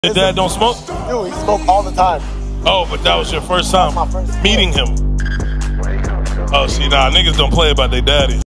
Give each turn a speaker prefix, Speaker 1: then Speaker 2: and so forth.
Speaker 1: Your dad don't smoke?
Speaker 2: Dude, he smoked all the time.
Speaker 1: Oh, but that was your first time
Speaker 2: My first
Speaker 1: meeting him. Oh, see, nah, niggas don't play about their daddies.